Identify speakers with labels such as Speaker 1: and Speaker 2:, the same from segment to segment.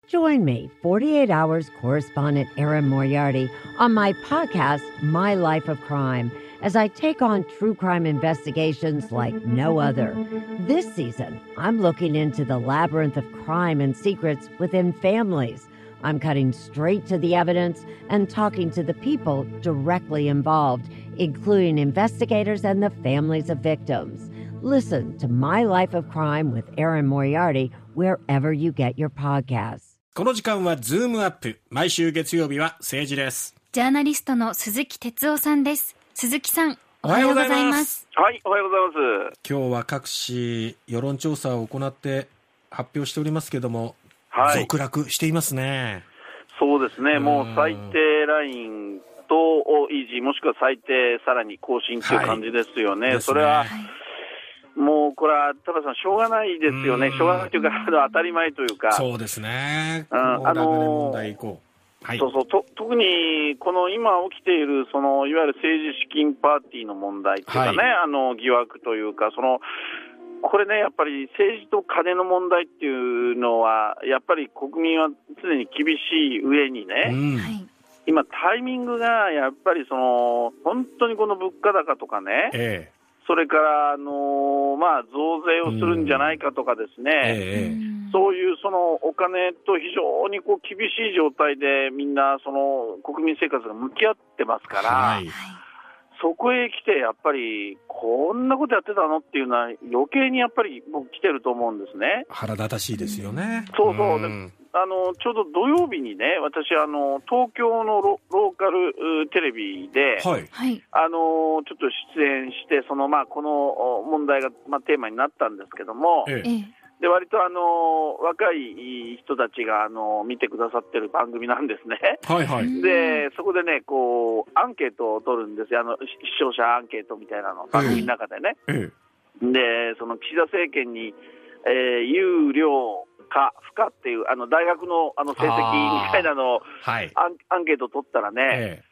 Speaker 1: Join me, 48 Hours correspondent Erin Moriarty, on my podcast, My Life of Crime, as I take on true crime investigations like no other. This season, I'm looking into the labyrinth of crime and secrets within families. I'm cutting straight to the evidence and talking to the people directly involved, including investigators and the families of victims. Listen to My Life of Crime with Erin Moriarty wherever you get your podcasts.
Speaker 2: この時間はズームアップ。毎週月曜日は政治です。
Speaker 3: ジャーナリストの鈴木哲夫さんです。鈴木さん、
Speaker 2: おはようございます。
Speaker 4: はい、おはようございます。
Speaker 2: 今日は各紙世論調査を行って発表しておりますけども、
Speaker 4: はい、
Speaker 2: 続落していますね。
Speaker 4: そうですね、もう最低ラインと維持、もしくは最低さらに更新という感じですよね。それは、もうこれは田辺さんしょうがないですよね。しょうがないというか当たり前というか。
Speaker 2: そうですね。問題以降、はい、
Speaker 4: そう特にこの今起きているそのいわゆる政治資金パーティーの問題というかね、はい、疑惑というか、これね、やっぱり政治と金の問題っていうのはやっぱり国民は常に厳しい上にね、今タイミングがやっぱり本当にこの物価高とかね、それから増税をするんじゃないかとかですね、そういうお金と非常に厳しい状態でみんな国民生活が向き合ってますから、はい、そこへ来てやっぱりこんなことやってたのっていうのは余計にやっぱり僕来てると思うんですね。
Speaker 2: 腹立たしいですよね。
Speaker 4: そうちょうど土曜日にね、私東京のローカルテレビで、はい、ちょっと出演してこの問題が、テーマになったんですけども、で割と若い人たちが見てくださってる番組なんですね。はいはい、でそこでねアンケートを取るんですよ。視聴者アンケートみたいなの番組の中でね。で岸田政権に、有料か不可っていう大学の成績みたいなのをアンケートを取ったらね、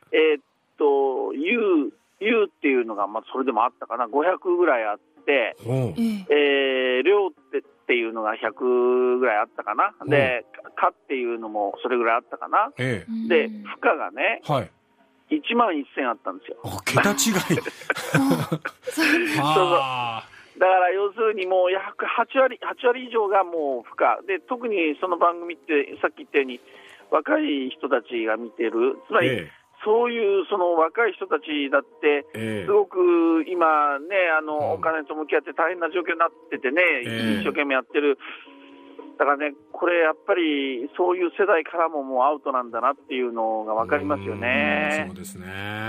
Speaker 4: 有っていうのがそれでもあったかな、500ぐらいあって、量っていうのが100ぐらいあったかな、で可っていうのもそれぐらいあったかな、で不可がね、1万1000あったんですよ。
Speaker 2: 桁違い
Speaker 4: だから要するにもう約8割以上がもう不可で、特にその番組ってさっき言ったように若い人たちが見てる、つまり、そういう若い人たちだって、すごく今ねお金と向き合って大変な状況になっててね、一生懸命やってる。だからね、これやっぱりそういう世代からももうアウトなんだなっていうのが分かりますよね。
Speaker 2: そうですね。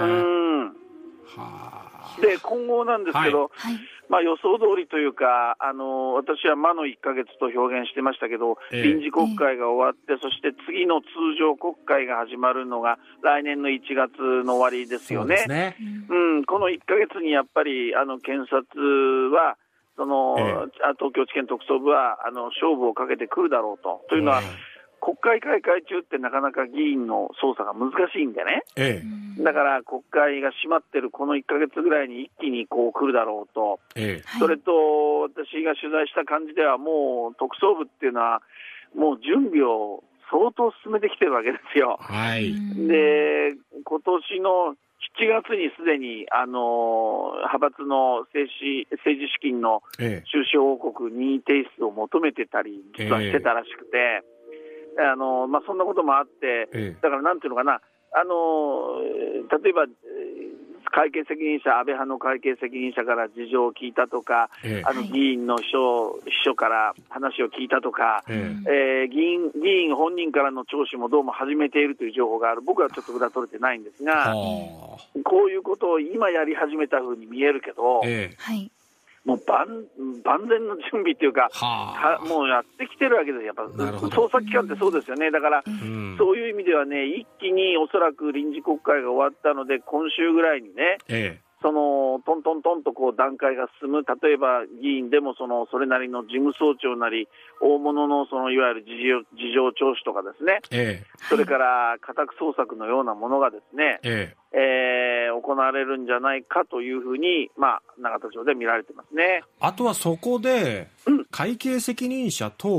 Speaker 4: で今後なんですけど、予想通りというか私は魔の1ヶ月と表現してましたけど、臨時国会が終わって、そして次の通常国会が始まるのが来年の1月の終わりですよね。そうですね。この1ヶ月にやっぱり検察は東京地検特捜部は勝負をかけてくるだろうと。というのは、国会開会中ってなかなか議員の捜査が難しいんでね、だから国会が閉まってるこの1ヶ月ぐらいに一気に来るだろうと、それと私が取材した感じではもう特捜部っていうのはもう準備を相当進めてきてるわけですよ。で今年の7月にすでに派閥の政治資金の収支報告任意提出を求めてたり実はしてたらしくて、そんなこともあって、だからなんていうのかな、例えば会計責任者、安倍派の会計責任者から事情を聞いたとか、議員の秘書から話を聞いたとか、議員本人からの聴取もどうも始めているという情報がある。僕はちょっと裏取れてないんですが、こういうことを今やり始めた風に見えるけど、もう万全の準備というか、もうやってきてるわけです。やっぱ捜査機関ってそうですよね。だから、そういう意味ではね、一気におそらく臨時国会が終わったので、今週ぐらいにね、トントントンと段階が進む。例えば議員でもそれなりの事務総長なり大物のいわゆる事情聴取とかですね、それから家宅捜索のようなものがですね、行われるんじゃないかというふうに、永田町で見られてますね。
Speaker 2: あとはそこで会計責任者と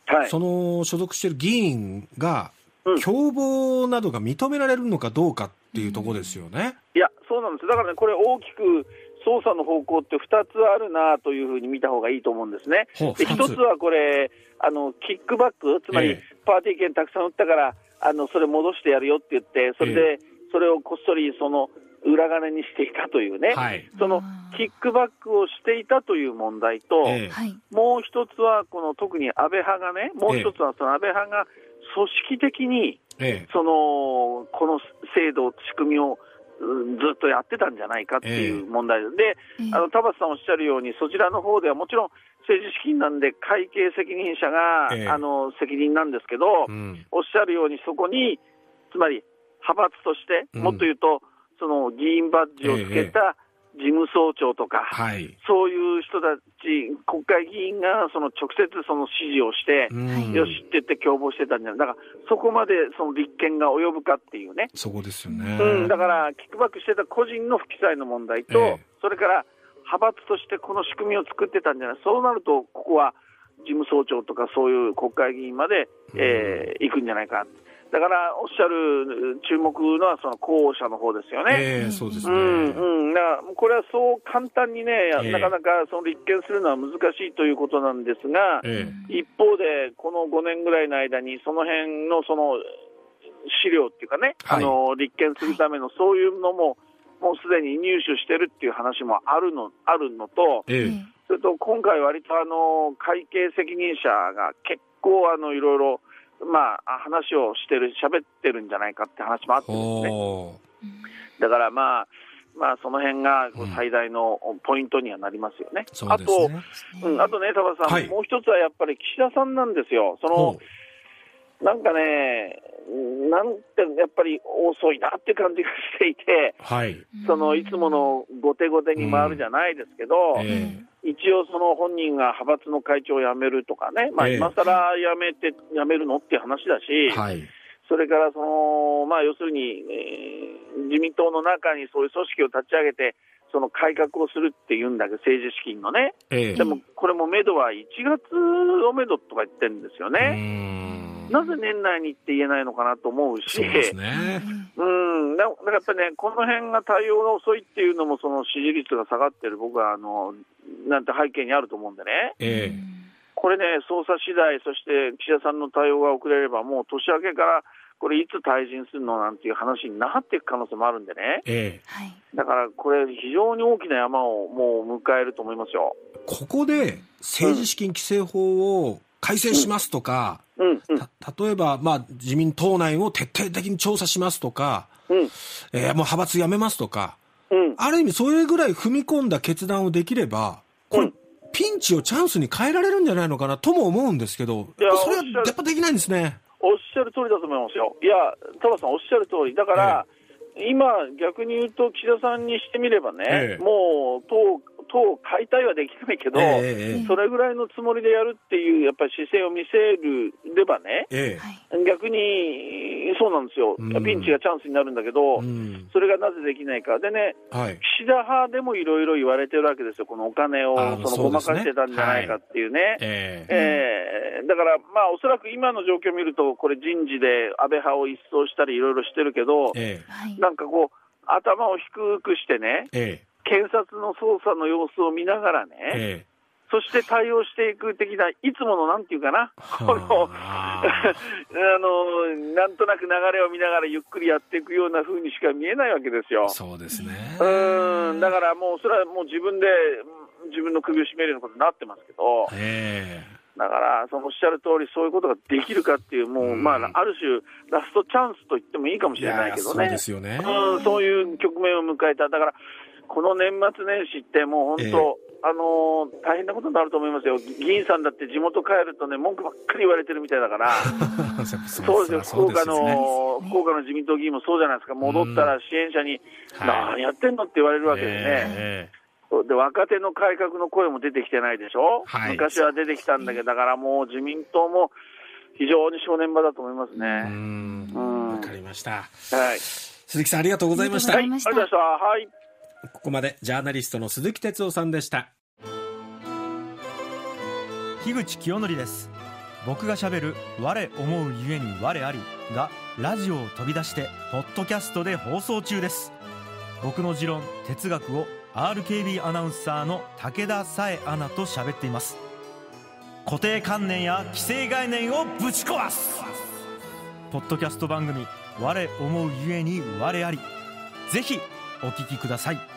Speaker 2: その所属している議員が、共謀などが認められるのかどうかっていうところですよね。
Speaker 4: いや、そうなんです。だからね、これ大きく捜査の方向って2つあるなというふうに見た方がいいと思うんですね。で、1つはこれ、キックバック、つまりパーティー券たくさん売ったから、それ戻してやるよって言って、それで、それをこっそりその裏金にしていたというね、そのキックバックをしていたという問題と、もう一つはこの特に安倍派がね、もう一つはその安倍派が組織的に、この制度、仕組みをずっとやってたんじゃないかっていう問題で、田畑さんおっしゃるように、そちらの方ではもちろん政治資金なんで会計責任者が、責任なんですけど、おっしゃるようにそこに、つまり派閥として、もっと言うと、その議員バッジをつけた事務総長とか、そういう人たち、国会議員がその直接その指示をして、よしって言って共謀してたんじゃない。だからそこまでその立件が及ぶかっていうね。
Speaker 2: そこですよね。
Speaker 4: だからキックバックしてた個人の不記載の問題と、それから派閥としてこの仕組みを作ってたんじゃない。そうなるとここは事務総長とかそういう国会議員まで、行くんじゃないか。だからおっしゃる注目のはその候補者の方ですよね。
Speaker 2: そうですね。
Speaker 4: だからこれはそう簡単にね、なかなかその立件するのは難しいということなんですが、一方でこの5年ぐらいの間にその辺のその資料っていうかね、立件するためのそういうのももうすでに入手してるっていう話もあるのと、それと今回割と会計責任者が結構いろいろ話をしてる、喋ってるんじゃないかって話もあってですね。だからその辺が最大のポイントにはなりますよね。あとね、田畑さん、もう一つはやっぱり岸田さんなんですよ。なんかね、やっぱり遅いなって感じがしていて、いつもの後手後手に回るじゃないですけど、一応その本人が派閥の会長を辞めるとかね、今更辞めるのっていう話だし、それから要するに、自民党の中にそういう組織を立ち上げて、その改革をするっていうんだけど、政治資金のね、でもこれも目処は1月を目処とか言ってるんですよね。なぜ年内にって言えないのかなと思うし、だからやっぱりね、この辺が対応が遅いっていうのも、その支持率が下がってる、僕はなんて背景にあると思うんでね、これね、捜査次第、そして岸田さんの対応が遅れれば、もう年明けから、これ、いつ退陣するのなんていう話になっていく可能性もあるんでね、だからこれ、非常に大きな山をもう迎えると思いますよ。
Speaker 2: ここで政治資金規正法を改正しますとか、例えば、自民党内を徹底的に調査しますとか、もう派閥やめますとか、ある意味それぐらい踏み込んだ決断をできれば、これ、ピンチをチャンスに変えられるんじゃないのかなとも思うんですけど、それはやっぱできないんですね。
Speaker 4: おっしゃる通りだと思いますよ。いや、田畑さんおっしゃる通り。だから、今逆に言うと岸田さんにしてみればね、もう党解体はできないけど、それぐらいのつもりでやるっていうやっぱり姿勢を見せればね、逆にそうなんですよ、ピンチがチャンスになるんだけど、それがなぜできないかでね、岸田派でもいろいろ言われてるわけですよ。このお金をごまかしてたんじゃないかっていうね。だからおそらく今の状況を見ると、これ人事で安倍派を一掃したりいろいろしてるけど、なんかこう頭を低くしてね、検察の捜査の様子を見ながらね、そして対応していく的な、いつものなんていうかな、なんとなく流れを見ながらゆっくりやっていくような風にしか見えないわけですよ。
Speaker 2: そうですね。
Speaker 4: だからもうそれはもう自分の首を絞めるようなことになってますけど、だからおっしゃる通り、そういうことができるかっていう、もうある種ラストチャンスと言ってもいいかもしれないけどね。そうですよね。そういう局面を迎えた。だからこの年末年始ってもう本当、大変なことになると思いますよ。議員さんだって地元帰るとね、文句ばっかり言われてるみたいだからそうですよ、福岡の自民党議員もそうじゃないですか。戻ったら支援者に、何やってんのって言われるわけでね、で若手の改革の声も出てきてないでしょ、昔は出てきたんだけど、だからもう自民党も非常に正念場だと思いますね。
Speaker 2: わかりました。鈴木さん、ありがとうございました。
Speaker 4: ありがとうございました。
Speaker 2: ここまでジャーナリストの鈴木哲夫さんでした。
Speaker 5: 樋口清則です。 僕がしゃべる我思うゆえに我ありがラジオを飛び出してポッドキャストで放送中です。僕の持論哲学を RKB アナウンサーの武田紗恵アナと喋っています。固定観念や既成概念をぶち壊すポッドキャスト番組我思うゆえに我あり、ぜひお聞きください。